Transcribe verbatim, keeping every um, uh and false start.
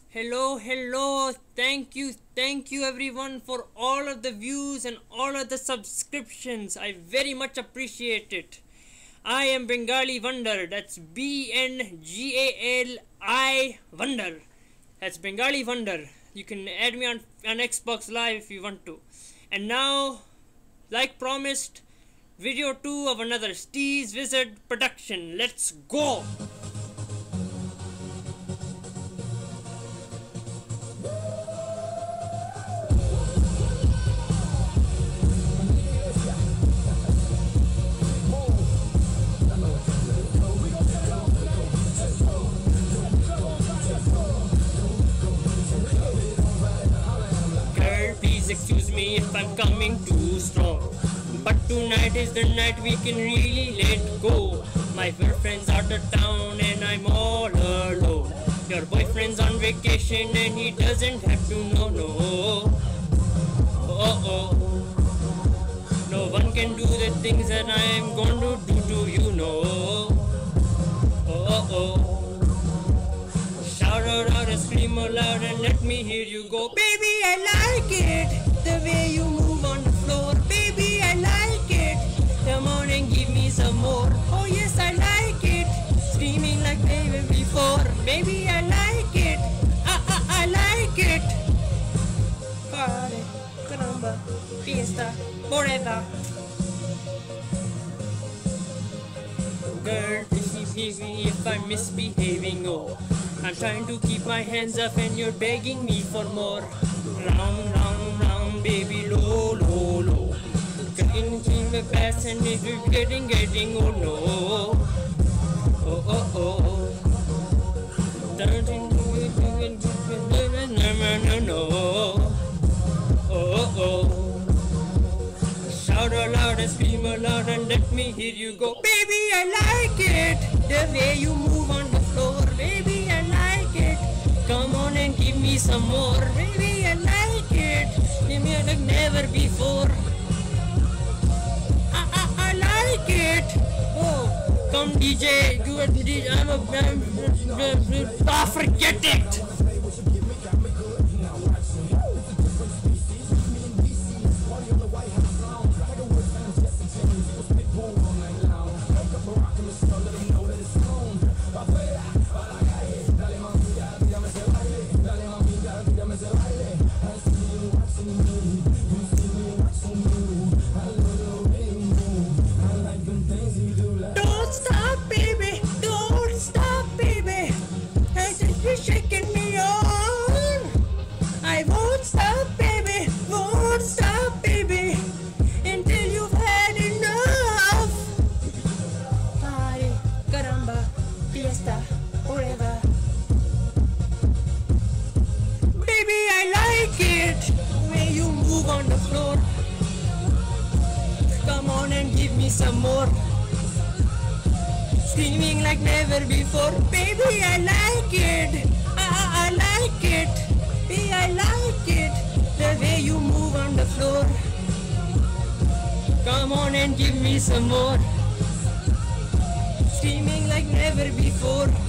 Hello, hello, thank you, thank you everyone for all of the views and all of the subscriptions. I very much appreciate it. I am Bengali Wonder, that's B N G A L I Wonder. That's Bengali Wonder. You can add me on, on Xbox Live if you want to. And now, like promised, video two of another Steez Wizard production. Let's go! Excuse me if I'm coming too strong, but tonight is the night we can really let go. My girlfriend's out of town and I'm all alone. Your boyfriend's on vacation and he doesn't have to know, no. Oh oh, no one can do the things that I am going to do to you, no. Oh oh, shout out loud and scream aloud and let me hear you go. Baby, I like it, the way you move on the floor. Baby, I like it, come on and give me some more. Oh yes, I like it, screaming like never before. Baby, I like it, ah ah, I like it. Party, caramba, fiesta, forever. Girl, please me if I'm misbehaving, oh. I'm trying to keep my hands up and you're begging me for more. Round, round, round, baby, low, low, low. Getting in the past and it's getting, getting, oh no. Oh, oh, oh. Turning to it, no, no, no. Oh, oh. Shout aloud and scream aloud and let me hear you go. Baby, I like it, the way you move on the floor. Baby, I like it, come on and give me some more. Baby, I like it, give me like never before. I, I, I like it. Oh, come D J, do it, D J. I'm a, I'm, ah, forget it. Shaking me on. I won't stop, baby, won't stop, baby, until you've had enough. Party, caramba, fiesta, forever. Baby, I like it, the way you move on the floor. Come on and give me some more. Screaming like never before. Baby, I like it, I, I like it, baby, I like it, the way you move on the floor. Come on and give me some more. Screaming like never before.